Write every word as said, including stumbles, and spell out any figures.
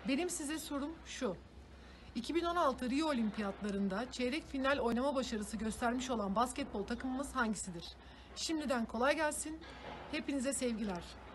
Benim size sorum şu. iki bin on altı Rio Olimpiyatlarında çeyrek final oynama başarısı göstermiş olan basketbol takımımız hangisidir? Şimdiden kolay gelsin. Hepinize sevgiler.